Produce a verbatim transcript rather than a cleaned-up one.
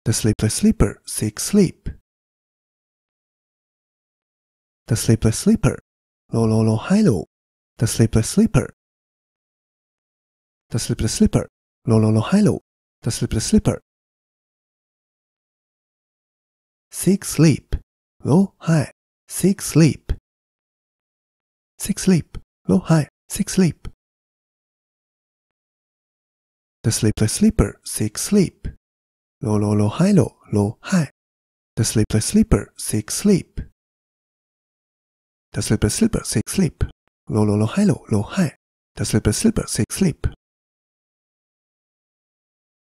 The sleepless sleeper seeks sleep. The sleepless sleeper. Low, low, low, high, low. The sleepless sleeper. The sleepless sleeper. Low, low, low, high, low. The sleepless sleeper. Seek sleep. Low, high. Seek sleep. Seek sleep. Low, high. Seek sleep. The sleepless sleeper seeks sleep. Low, low, low, high, low, low, high. The sleepless sleeper seeks sleep. The sleepless sleeper seeks sleep. Low, low, low, high, low, low, high. The sleepless sleeper seeks sleep.